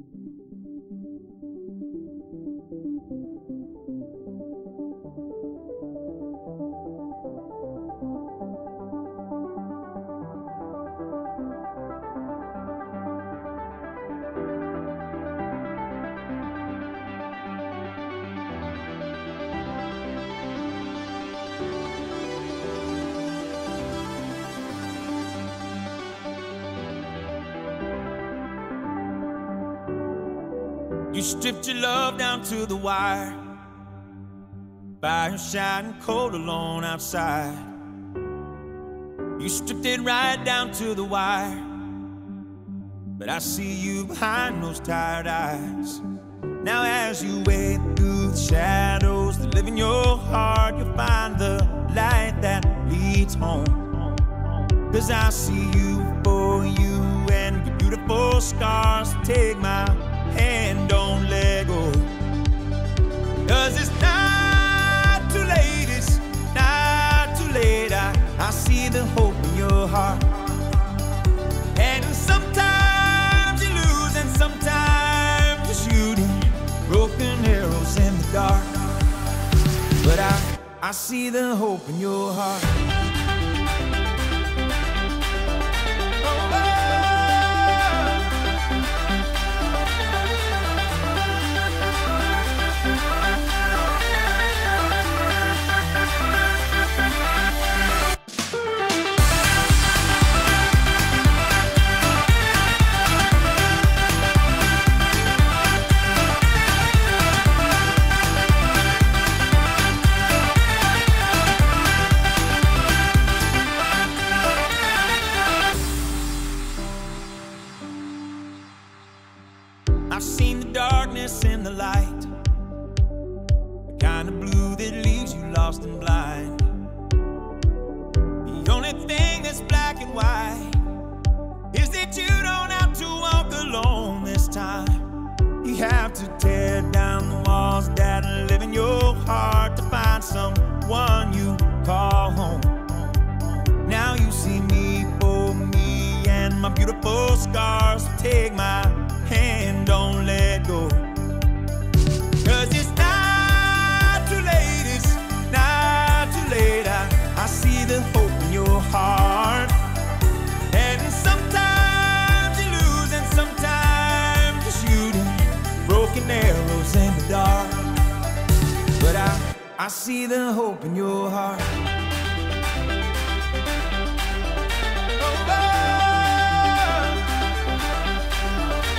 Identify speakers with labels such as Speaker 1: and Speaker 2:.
Speaker 1: You stripped your love down to the wire, fire shining cold alone outside. You stripped it right down to the wire, but I see you behind those tired eyes. Now as you wade through the shadows that live in your heart, you'll find the light that leads home. 'Cause I see you for you and your beautiful scars. Take my hand, don't let go. 'Cause it's not too late, it's not too late. I see the hope in your heart. And sometimes you lose and sometimes you're shooting broken arrows in the dark. But I see the hope in your heart. I've seen the darkness in the light, the kind of blue that leaves you lost and blind. The only thing that's black and white is that you don't have to walk alone this time. You have to tear down the walls that live in your heart to find someone you call home. Now you see me for me and my beautiful scars. Take my hand, don't let go. 'Cause it's not too late, it's not too late. I see the hope in your heart. And sometimes you lose and sometimes you're shooting broken arrows in the dark. But I see the hope in your heart.